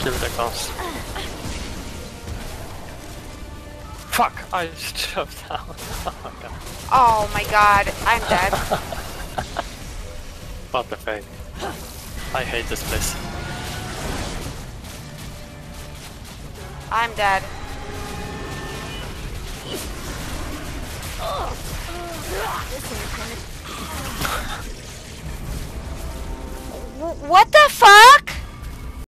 see what that comes. Fuck! I just jumped down. Oh my god, I'm dead. What the fuck? I hate this place. I'm dead. What the fuck?